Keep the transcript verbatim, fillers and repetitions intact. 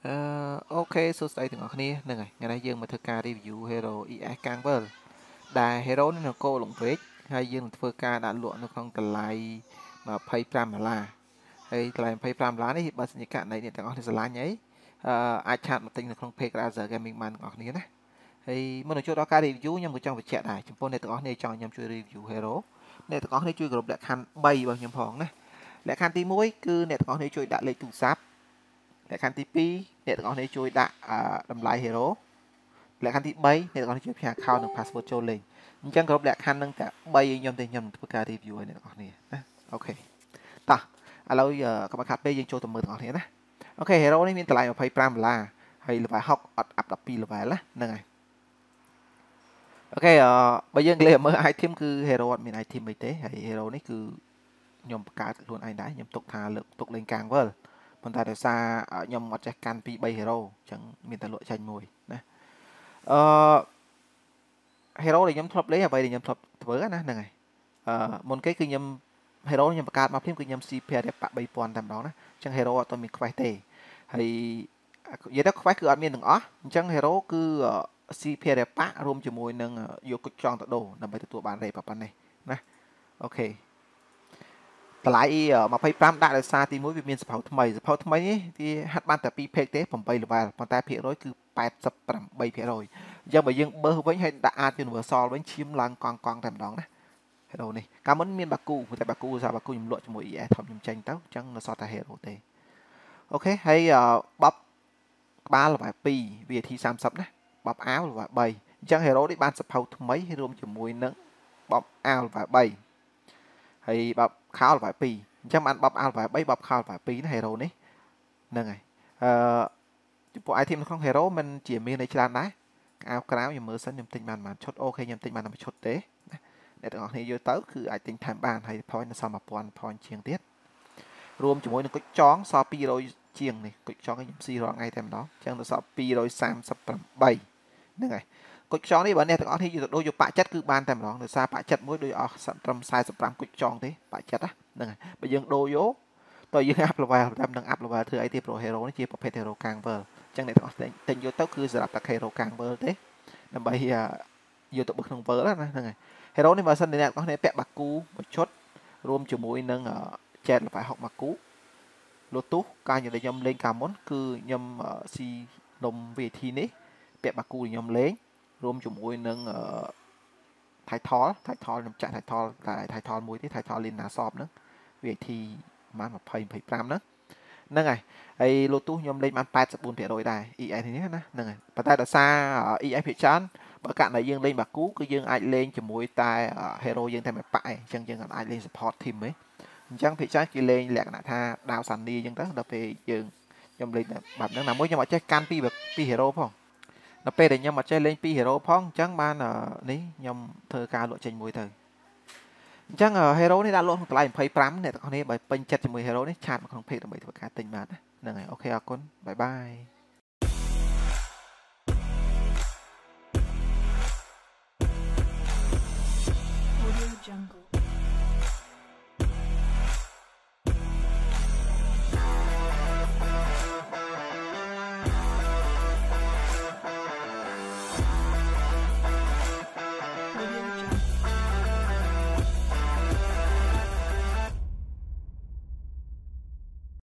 ok số đây từng ở này này ngày nay dương mà thực ca review hero i ét Canver đà hero nó cô lụng vết hay dương phơ ca đã lụa nó không cần lại mà pay pram là hay lại pay pram lá đấy bớt những cái này thì từng ở thì lá nhấy ai chặn một tinh là không pay ra giờ gaming man ngọt này nè hay mới nói chỗ đó ca review nhưng mà trong việc chạy này chúng tôi này từng ở này cho nhầm chui review hero này từng ở này chui group lại khăn bay bằng nhầm phòng này lại khăn tí mũi cứ này từng ở này chui đã lấy tủ sáp lại khăn tí piអ្នកទាំងអស់គ្នាជួយដាក់តម្លៃ hero លក្ខខណ្ឌទី3អ្នកទាំងអស់គ្នាជួយផ្ញើ account និង password ចូលលេងអញ្ចឹងគ្រប់លក្ខខណ្ឌនឹងតែ3ខ្ញុំទេខ្ញុំធ្វើការ review ឲ្យអ្នកទាំងអស់គ្នាណាអូខេតោះឥឡូវកុំខាត់ពេកយើងចូលទៅមើលទាំងអស់គ្នាណាអូខេ hero នេះមានតម្លៃยี่สิบห้าដុល្លារហើយ level หกអត់ up สิบสอง level ណាហ្នឹងហើយអូខេបើយើងលេងមើល item គឺ hero អត់មាន item អីទេហើយ hero នេះគឺខ្ញុំបង្កើតខ្លួនឯងដែរខ្ញុំទុកថាលើកទុកលេងកាងវលប៉ុន្តែដោយសារខ្ញុំអត់ចេះកាន់ពី3 hero អញ្ចឹងមានតែលក់ចាញ់មួយណាអឺ hero ដែលខ្ញុំធ្លាប់លេងអ្វីដែលខ្ញុំធ្លាប់ធ្វើណាហ្នឹងហើយអឺមុនគេគឺខ្ញុំ hero ខ្ញុំបង្កើតមកភ្លាមគឺខ្ញុំស៊ី pair បាក់ba nghìnតែម្ដងណាអញ្ចឹង hero អត់ទាន់មាន quest ទេហើយនិយាយទៅ quest គឺអត់មានទាំងអស់អញ្ចឹង hero គឺស៊ី pair បាក់រួមជាមួយនឹងយកគុជចង់ទៅដូរដើម្បីទទួលបាន rate ប៉ុណ្ណេះណាអូខេតម្លៃยี่สิบห้าដាក់ដោយសារទីមួយវាមានសភៅថ្មីសភៅថ្មីនេះវាហាត់បានតែtwo pageទេeight level ប៉ុន្តែភាគរយគឺeighty-eightភាគរយអញ្ចឹងបើយើងបើសវិញហើយដាក់ Art Universal វិញឈាមឡើងកង់កង់តែម្ដងណា hero នេះកាលមុនមានបាគូតែបាគូសារបាគូខ្ញុំលក់ជាមួយ e s ធំខ្ញុំចេញទៅអញ្ចឹងនៅសល់តែ hero ទេអូខេហើយបបក្បាល level two វា thirty ណាបបអាវ level three អញ្ចឹង hero នេះបានសភៅថ្មីរួមជាមួយនឹងបបអាវ level threeហើយបបខោ level two អញ្ចឹងបានបបអាវ level three បបខោ level two ណា hero នេះហ្នឹងហើយអឺចំពោះ item នៅក្នុង hero มันជាមានអីច្រើនដែរអាវក្រៅខ្ញុំមើលសិនខ្ញុំទិញបានប៉ុន្មានឈុតអូខេខ្ញុំទិញបានតែមួយឈុតទេណាអ្នកទាំងអស់គ្នាយកទៅគឺអាចទិញថែមបានហើយ point នៅសល់one thousand point ជាងទៀតរួមជាមួយនឹងគុជចងសល់two hundredជាងនេះគុជចងខ្ញុំស៊ីរាល់ថ្ងៃតែម្ដងអញ្ចឹងទៅសល់two hundred thirty-eightហ្នឹងហើយគុជចងនេះបើអ្នកទាំងអស់គ្នាយកទៅដូរយកបាក់ចិត្តគឺបានតែម្ដងដោយសារបាក់ចិត្តមួយដូចអស់ត្រឹមforty-fiveគុជចងទេបាក់ចិត្តហ្នឹងហើយបើយើងដូរយកតើយើង up level តាមនឹង up level ធ្វើអីទេ pro hero នេះជាប្រភេទ hero Canver អញ្ចឹងអ្នកទាំងអស់ទិញយកទៅគឺសម្រាប់តែ hero Canver ទេដើម្បីយកទៅបឹកក្នុង world ណាហ្នឹងហើយ hero នេះបើសិនអ្នកទាំងអស់គ្នាពាក់បាគូមួយឈុតរួមជាមួយនឹង jet level six បាគូ Lotus ការនិយាយខ្ញុំលេងកាលមុនគឺខ្ញុំស៊ីនំ vê tê នេះពាក់បាគូខ្ញុំលេងរួមជាមួយនឹង title title ខ្ញុំចាក់ title តែ title មួយទេ title Lina Shop ហ្នឹង vê tê ប្រហែលtwenty 25ហ្នឹងហ្នឹងហើយហើយ Lotus ខ្ញុំលេងបានeighty-fourភាគរយដែរ e s នេះណាហ្នឹងហើយប៉ុន្តែដោយសារ e s ភាគច្រើនបើកាលណាយើងលេងបាគូគឺយើងអាចលេងជាមួយតែ hero យើងតែមួយប៉ាក់ឯងអញ្ចឹងយើងអាចលេង support team ទេអញ្ចឹងភាគច្រើនគេលេងលក្ខណៈថាដាវសានីអញ្ចឹងទៅដល់ពេលយើងខ្ញុំលេងបែបហ្នឹងណាមួយខ្ញុំអត់ចេះកាន់ពីពី hero ផងដល់ពេលដែលខ្ញុំអត់ចេះលេងពី hero ផងអញ្ចឹងបាននេះខ្ញុំធ្វើការលក់ចេញមួយទៅអញ្ចឹង hero នេះដាក់លក់ក្នុងតម្លៃtwenty-fiveអ្នកទាំងអស់គ្នាបើពេញចិត្តជាមួយ hero នេះឆាតមកក្នុង page ដើម្បីធ្វើការទិញបានណាហ្នឹងហើយអូខេអរគុណបាយបាយ